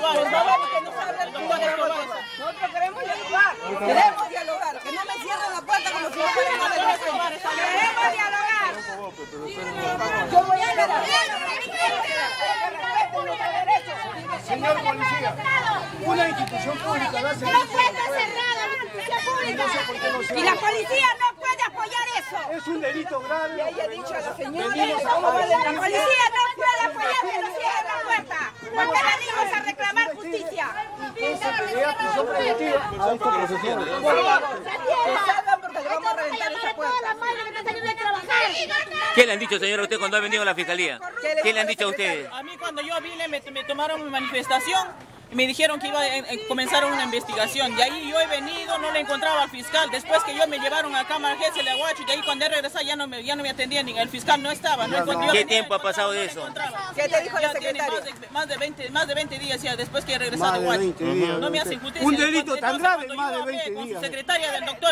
Escobar. Nosotros queremos dialogar. Queremos dialogar. Que no me cierren la puerta como si no fuera nada del resto. Queremos dialogar. Yo voy a esperar. Señor policía, una institución pública va a ser... No puede estar cerrada la institución pública. Y la policía no puede apoyar eso. Es un delito grave. Ya he dicho a la señora. La policía no puede apoyar que nos cierren la puerta. Porque venimos a reclamar justicia. Entonces pedía prisión preventiva a estos profesores. Que salgan porque le vamos a reventar esa puerta. ¿Qué le han dicho, señora, a usted cuando ha venido a la fiscalía? ¿Qué le han dicho a ustedes? A mí cuando yo vine me tomaron mi manifestación y me dijeron que iba a comenzar una investigación. De ahí yo he venido, no le encontraba al fiscal. Después que yo me llevaron a cámara G, de Aguacho, y de ahí cuando he regresado ya no me atendían, ni el fiscal no estaba. ¿Qué tiempo ha pasado de eso? ¿Qué te dijo la Ya tiene secretaria? más de 20 días ya después que he regresado a Aguacho. No me hacen justicia. Un delito tan grave, Cuando más de yo hablé 20 con días. su secretaria del doctor,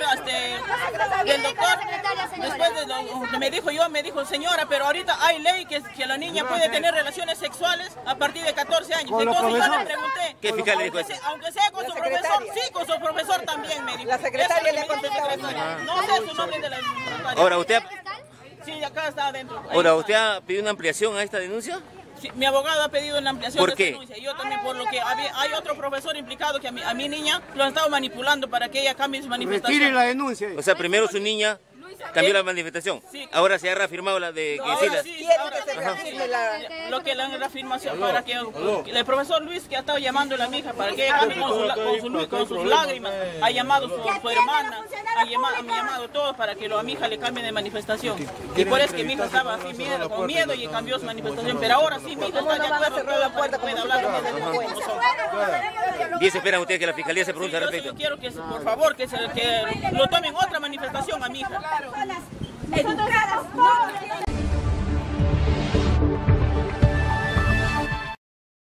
después de lo me dijo, señora, pero ahorita hay ley que la niña puede tener relaciones sexuales a partir de 14 años. Con los Entonces yo le profesores. pregunté, ¿Qué fiscal le dijo eso? aunque sea con La su profesor, secretaria. sí, con su profesor también me dijo. La secretaria le ha Eso es lo que me dijo la contestado. secretaria. No sé su nombre de la secretaria. Ahora, ¿usted Sí, acá está adentro. Ahí ahora, está. ¿usted ha pedido una ampliación a esta denuncia? Sí, mi abogado ha pedido una ampliación ¿Por de qué? esta denuncia. Yo también, por lo que hay otro profesor implicado que a mi niña lo han estado manipulando para que ella cambie su Retire manifestación. la denuncia. O sea, primero su niña cambió la manifestación. Sí. Ahora se ha reafirmado la de que sí Ahora la... sí, Quiere ahora que se sí. reafirme la... Lo que la reafirmación para que el profesor Luis, que ha estado llamando a la mija para que ella cambie con sus lágrimas, ha llamado a su hermana, ha llamado a todos para que a mi hija le cambien de manifestación. Y por eso que mi hija estaba así con miedo y cambió su manifestación. Pero ahora sí, mi hija está de acuerdo, cerrar la puerta puede como hablar si con fuera nosotros. ¿Y se esperan ustedes que la fiscalía se pronuncie al Yo respecto? quiero que, por favor, que lo tomen otra manifestación a mi hija. Educadas, no.